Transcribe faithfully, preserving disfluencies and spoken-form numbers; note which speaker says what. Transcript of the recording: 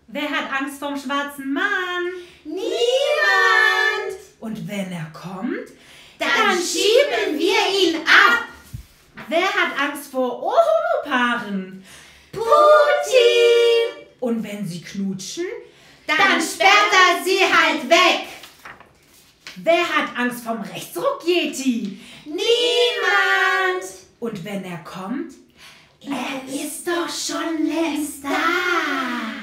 Speaker 1: Wer hat Angst vorm schwarzen Mann?
Speaker 2: Niemand!
Speaker 1: Und wenn er kommt,
Speaker 2: dann, dann schieben wir ihn ab.
Speaker 1: Wer hat Angst vor Ohomopaaren?
Speaker 2: Putin!
Speaker 1: Und wenn sie knutschen,
Speaker 2: dann, dann sperrt er sie halt weg.
Speaker 1: Wer hat Angst vom Rechtsruck-Yeti?
Speaker 2: Niemand!
Speaker 1: Und wenn er kommt,
Speaker 2: er ist doch schon längst da.